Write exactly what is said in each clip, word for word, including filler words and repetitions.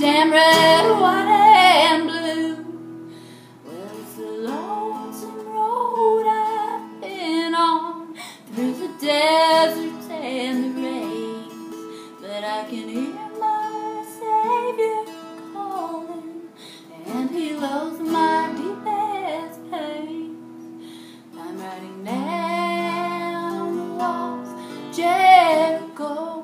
damn red, white, and blue. Well, it's the lonesome road I've been on, through the deserts and the rains, but I can hear my Savior calling, and He loves my deepest pains. I'm riding down the walls of Jericho,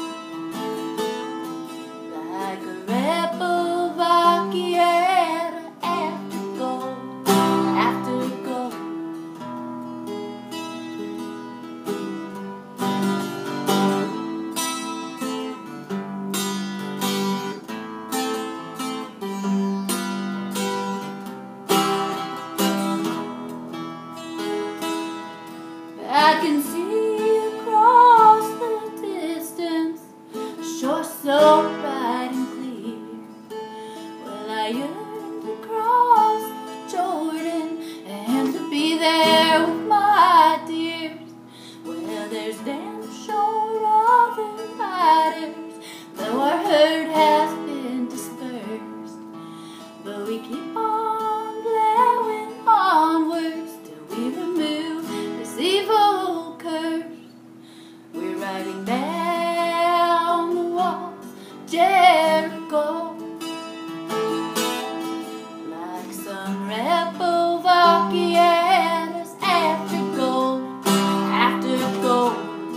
like a rebel Vaquiera after gold, after gold. I can see across the distance a shore so bright and clear. Well, I yearn to cross the Jordan and to be there with my dears. Well, there's damn sure other riders, though our herd has been dispersed, but we keep on plowing onwards till we remove this evil curse. We're riding down the walls of Jericho, like some rebel Vaquieras after gold, after gold.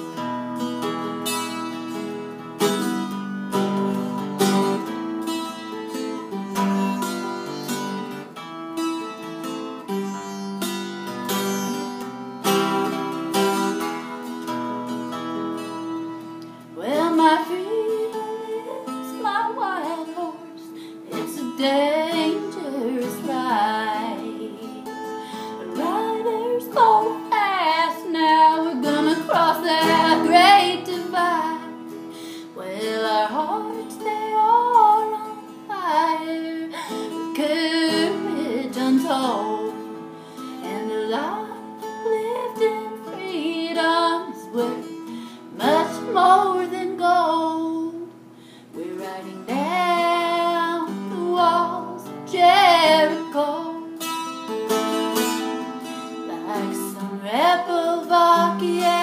Well, my freedom is my wild horse. It's a dangerous ride. The riders go fast now. We're gonna cross that great divide. Well, our hearts, they are on fire with courage untold, and a life lived in freedom is worth much more than gold. We're riding down the walls of Jericho, like some rebel Vaquiera